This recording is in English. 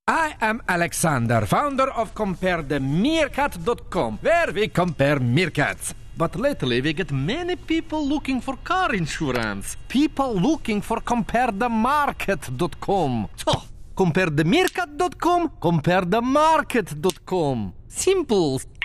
I am Alexander, founder of CompareTheMeercat.com, where we compare meerkats. But lately we get many people looking for car insurance. People looking for CompareTheMarket.com. So, CompareTheMeercat.com, CompareTheMarket.com. Simple.